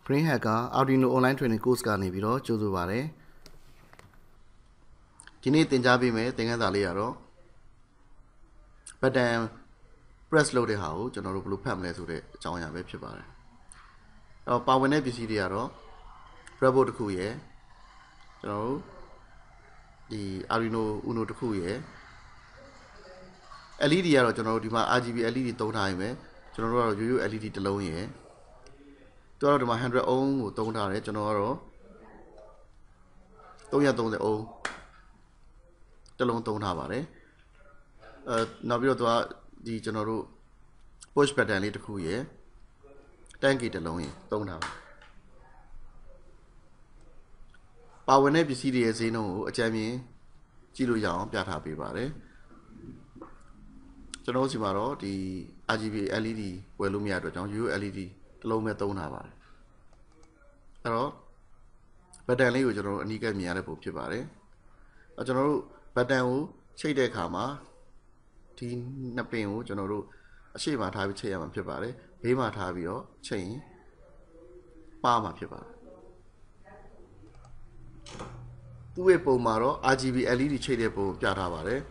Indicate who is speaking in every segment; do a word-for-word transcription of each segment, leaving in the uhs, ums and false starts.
Speaker 1: Green Hacker Arduino online training course ကနေပြီးတော့ကြိုးဆိုပါတယ်ဒီနေ့သင်ကြားပေးမယ်သင်ခန်းစာလေးရတော့ button press လုပ်တဲ့ဟာကိုကျွန်တော်တို့ဘယ်လိုဖတ်မလဲဆိုတဲ့အကြောင်းအရာပဲဖြစ်ပါတယ်အဲ့တော့ပါဝင်တဲ့ပစ္စည်းတွေကတော့ breadboard တစ်ခုရယ်ကျွန်တော်တို့ဒီ Arduino Uno တစ်ခုရယ် L E D ကတော့ကျွန်တော်တို့ဒီမှာ R G B L E D သုံးထားရမယ်ကျွန်တော်တို့ကတော့ရိုးရိုး L E D တစ်လုံးရယ်သူကတော့ဒီမှာone hundred ohm ကိုသုံးထားတယ်ကျွန်တော်ကတော့three hundred thirty ohm တစ်လုံးသုံးထားပါတယ်အဲနောက်ပြီးတော့သူကဒီကျွန်တော်တို့ push button လေးတစ်ခုရယ် tank တစ်လုံးရယ်သုံးထားပါတယ်ပါဝင်တဲ့ပစ္စည်းတွေရဲ့ဈေးနှုန်းကိုအကြမ်းမြင်ကြည့်လို့ရအောင်ပြထားပေးပါတယ်ကျွန်တော်တို့စီမှာတော့ဒီ R G B L E D ဝယ်လို့မရတော့ကြောင်း ရိုးရိုး L E D တစ်လုံးပဲသုံးထားပါတယ်အဲ့တော့ button လေးကိုကျွန်တော်တို့အနီးကပ်မြင်ရတဲ့ပုံဖြစ်ပါတယ်အဲကျွန်တော်တို့ button ကိုချိတ်တဲ့အခါမှာဒီနှစ်ပင်ကိုကျွန်တော်တို့အရှိမထားပြီးချိတ်ရမှာဖြစ်ပါတယ်ဘေးမှာထားပြီးတော့ချိတ်ရင်ပါမှာဖြစ်ပါတယ်သူ့ရဲ့ပုံမှာတော့ R G B L E D ချိတ်တဲ့ပုံကိုပြထားပါတယ်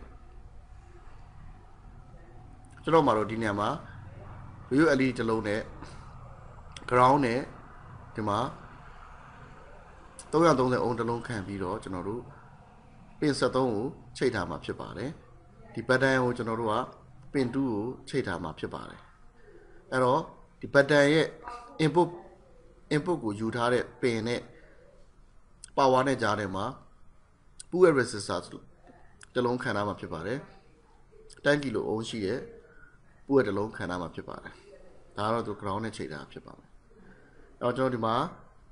Speaker 1: ကျွန်တော်မှာတော့ဒီနေရာမှာရိုးရိုး L E D တစ်လုံးနဲ့ ground နဲ့ဒီမှာthree hundred thirty ohm တစ်လုံးခံပြီးတော့ကျွန်တော်တို့ပင်seventeenကိုချိတ်ထားမှာဖြစ်ပါတယ်ဒီ button ကိုကျွန်တော်တို့ကပင်twoကိုချိတ်ထားမှာဖြစ်ပါတယ်အဲ့တော့ဒီ button ရဲ့ input input ကိုယူထားတဲ့ပင်နဲ့ power နဲ့ကြားထဲမှာ pool resistor တစ်လုံးခံထားမှာဖြစ်ပါတယ်ten kilo ohm ရှိတဲ့ pool တစ်လုံးခံထားမှာဖြစ်ပါတယ်ဒါကတော့သူ ground နဲ့ချိတ်ထားဖြစ်ပါမယ်အဲ့တော့ကျွန်တော်ဒီမှာ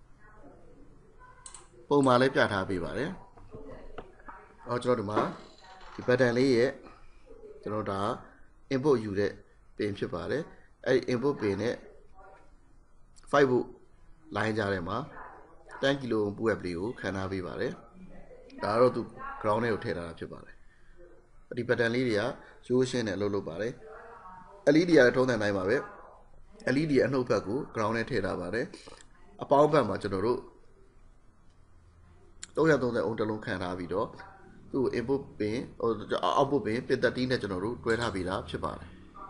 Speaker 1: ပုံမှန်လေးပြထားပေးပါတယ်အော်ကျွန်တော်ဒီမှာဒီ button လေးရဲ့ကျွန်တော်ဒါ input ယူတဲ့ပင်ဖြစ်ပါတယ်အဲ့ဒီ input ပင်နဲ့five volt line ကြားထဲမှာten kilo ohm pool app လေးကိုခံထားပေးပါတယ်ဒါကတော့သူ ground နဲ့ကိုထည့်ထားတာဖြစ်ပါတယ်ဒီ button လေးတွေကရိုးရှင်းနဲ့အလုပ်လုပ်ပါတယ် L E D ရတဲ့ထုံးစံတိုင်းပါပဲ L E D ရဲ့အနှုတ်ဘက်ကို ground နဲ့ထည့်ထားပါတယ်အပေါင်းဘက်မှာကျွန်တော်တို့three hundred thirty ohm တစ်လုံးခံထားပြီးတော့သူ့ input ပင် output ပင် pin thirteen နဲ့ကျွန်တော်တို့တွဲထားပြီးတာဖြစ်ပါတယ်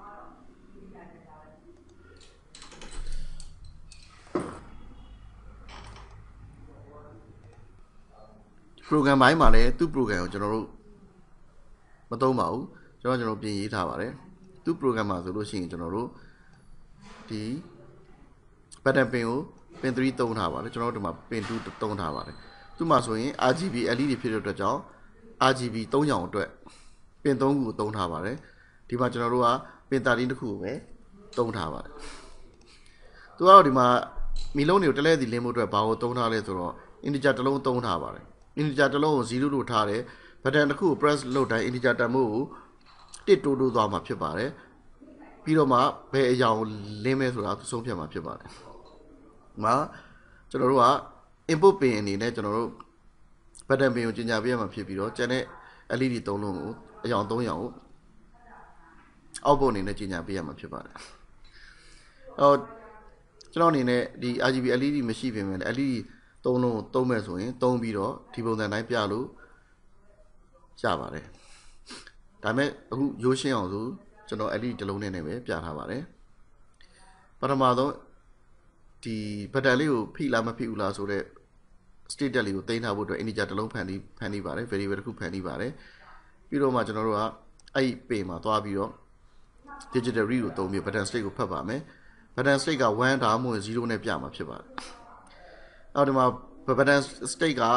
Speaker 1: program ဘိုင်းမှာလည်းသူ့ program ကိုကျွန်တော်တို့မသုံးပါဘူးကျွန်တော်ကျွန်တော်ပြင်ရေးထားပါတယ်သူ့ program မှာဆိုလို့ရှိရင်ကျွန်တော်တို့ဒီ button ပင်ကို pin three သုံးထားပါတယ်ကျွန်တော်တို့ဒီမှာ pin two သုံးထားပါတယ်သူ့မှာဆိုရင် R G B L E D ဖြစ်တဲ့အတွက်ကြောင့် R G B သုံးရောင်အတွက် pin threeခုကိုသုံးထားပါတယ်ဒီမှာကျွန်တော်တို့က pin thirteen တစ်ခုကိုပဲသုံးထားပါတယ်သူကတော့ဒီမှာမီလုံးတွေကိုတလဲစီလင်းဖို့အတွက်ဘာကိုသုံးထားလဲဆိုတော့ integer တစ်လုံးသုံးထားပါတယ် integer တစ်လုံးကိုzeroလို့ထားတယ် button တစ်ခုကို press လုပ်တိုင်း integer တန်ဖိုးကိုoneတိုးတိုးသွားမှာဖြစ်ပါတယ်ပြီးတော့မှဘယ်အရာကိုလင်းမဲဆိုတာသူဆုံးဖြတ်မှာဖြစ်ပါတယ်ဒီမှာကျွန်တော်တို့က input ပင်အနေနဲ့ကျွန်တော်တို့ button ပင်ကိုကြီးညာပေးရမှာဖြစ်ပြီးတော့ကျန်တဲ့ L E D သုံးလုံးကိုအရောင်threeရောင်ကို output အနေနဲ့ကြီးညာပေးရမှာဖြစ်ပါတယ်အော်ကျွန်တော်အနေနဲ့ဒီ R G B L E D မရှိပြင်မဲ့ L E D သုံးလုံးကိုသုံးမဲ့ဆိုရင်သုံးပြီးတော့ဒီပုံစံတိုင်းပြလို့ရပါတယ်ဒါမဲ့အခုရိုးရှင်းအောင်ဆိုကျွန်တော် L E D တစ်လုံးနဲ့ပဲပြထားပါတယ်ပထမဆုံးဒီ button လေးကိုဖိလားမဖိဘူးလားဆိုတော့ state လေးကိုတင်ထားဖို့အတွက် integer တစ်လုံးဖန်တီးဖန်တီးပါတယ် variable တစ်ခုဖန်တီးပါတယ်ပြီးတော့မှကျွန်တော်တို့ကအဲ့ဒီပင်မှာသွားပြီးတော့ digital read ကိုသုံးပြီး button state ကိုဖတ်ပါမယ် button state ကoneဒါမှမဟုတ်zeroနဲ့ပြမှာဖြစ်ပါတယ်အော်ဒီမှာ button state က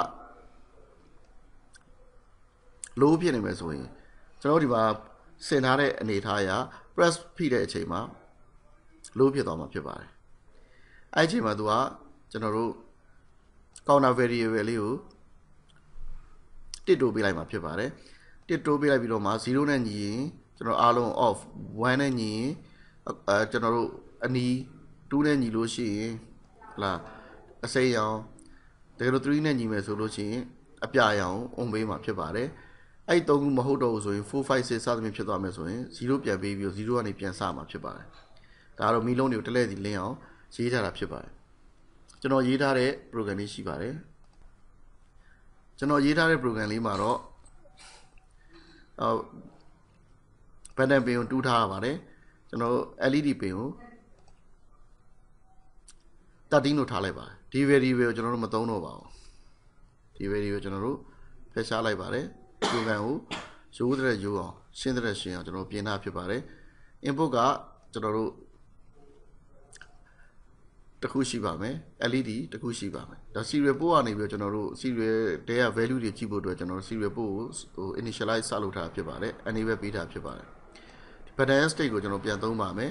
Speaker 1: low ဖြစ်နေမယ်ဆိုရင်ကျွန်တော်ဒီမှာဆင်ထားတဲ့အနေအထားအရ press ဖိတဲ့အချိန်မှာ low ဖြစ်သွားမှာဖြစ်ပါတယ်အဲ့ဒီအချိန်မှာသူကကျွန်တော်တို့ counter variable လေးကိုတစ်တိုးပေးလိုက်မှာဖြစ်ပါတယ်တစ်တိုးပေးလိုက်ပြီးတော့မှzeroနဲ့ညီရင်ကျွန်တော်အားလုံး off oneနဲ့ညီရင်အဲကျွန်တော်တို့အနီးtwoနဲ့ညီလို့ရှိရင်ဟလာအစိမ်းရောင်တကယ်လို့threeနဲ့ညီမယ်ဆိုလို့ရှိရင်အပြရောင် on ပေးမှာဖြစ်ပါတယ်အဲ့သုံးခုမဟုတ်တော့ဘူးဆိုရင် four five six စသဖြင့်ဖြစ်သွားမယ်ဆိုရင်zeroပြန်ပေးပြီးတော့zeroကနေပြန်စမှာဖြစ်ပါတယ်ဒါကတော့မီလုံးတွေကိုတလဲစီလင်းအောင်ရေးထားတာဖြစ်ပါတယ်ကျွန်တော်ရေးထားတဲ့ program လေးရှိပါတယ်ကျွန်တော်ရေးထားတဲ့ program လေးမှာတော့ဟို pattern ပင်ကိုတူးထားရပါတယ်ကျွန်တော် L E D ပင်ကိုသတ်တင်းလို့ထားလိုက်ပါတယ်ဒီ variable ကိုကျွန်တော်တို့မသုံးတော့ပါဘူးဒီ variable ကိုကျွန်တော်တို့ဖယ်ရှားလိုက်ပါတယ် program ကိုရိုးတဲ့ရိုးအောင်ရှင်းတဲ့ရှင်းအောင်ကျွန်တော်ပြင်ထားဖြစ်ပါတယ် input ကကျွန်တော်တို့တခုရှိပါမယ် L E D တခုရှိပါမယ်ဒါ serial port ကနေပြီးတော့ကျွန်တော်တို့ serial တဲက value တွေကြည့်ဖို့အတွက်ကျွန်တော်တို့ serial port ကိုဟို initialize စလုပ်ထားဖြစ်ပါတယ် enable ပေးထားဖြစ်ပါတယ်ဒီ pattern state ကိုကျွန်တော်ပြန်သုံးပါမယ်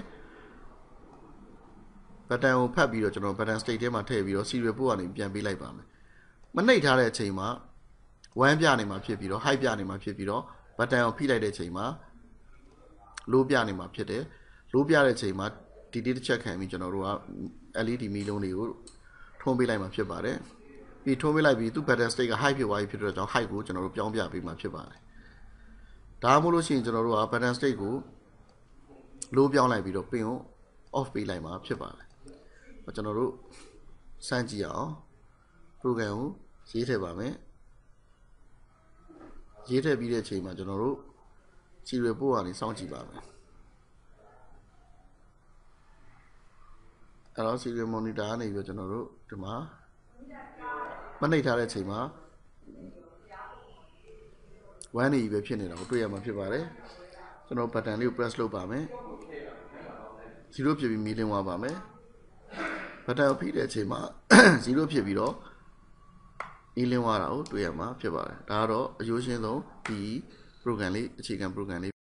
Speaker 1: pattern ကိုဖတ်ပြီးတော့ကျွန်တော် pattern state ထဲမှာထည့်ပြီးတော့ serial port ကနေပြန်ပေးလိုက်ပါမယ်မနှိပ်ထားတဲ့အချိန်မှာone ပြနေမှာဖြစ်ပြီးတော့ height ပြနေမှာဖြစ်ပြီးတော့ button ကိုဖိလိုက်တဲ့အချိန်မှာ low ပြနေမှာဖြစ်တယ် low ပြတဲ့အချိန်မှာဒီဒီတစ်ချက်ခံပြီးကျွန်တော်တို့က L E D မီလုံးတွေကိုထုံးပေးလိုက်မှာဖြစ်ပါတယ်ပြီးထုံးပေးလိုက်ပြီးသူ့ button state က height ဖြစ်သွားပြီဖြစ်တော့ကြောင့် height ကိုကျွန်တော်တို့ပြောင်းပြပေးမှာဖြစ်ပါတယ်ဒါမှမဟုတ်လို့ရှိရင်ကျွန်တော်တို့က button state ကို low ပြောင်းလိုက်ပြီးတော့ပင်ကို off ပေးလိုက်မှာဖြစ်ပါတယ်ကျွန်တော်တို့စမ်းကြည့်အောင် program ကိုရေးထည့်ပါမယ်ရေးထည့်ပြီးတဲ့အချိန်မှာကျွန်တော်တို့ serial port ကနေစောင့်ကြည့်ပါမယ်အဲ့တော့ serial monitor ကနေပြီးတော့ကျွန်တော်တို့ဒီမှာမနှိပ်ထားတဲ့အချိန်မှာone နေပဲဖြစ်နေတာကိုတွေ့ရမှာဖြစ်ပါတယ်ကျွန်တော် button လေးကို press လုပ်ပါမယ်zero ဖြစ်ပြီးမီးလင်းသွားပါမယ် button ကိုဖိတဲ့အချိန်မှာ zero ဖြစ်ပြီးတော့မီးလင်းသွားတာကိုတွေ့ရမှာဖြစ်ပါတယ်ဒါကတော့အကျိုးရှင်းဆုံးဒီ program လေးအခြေခံ program လေး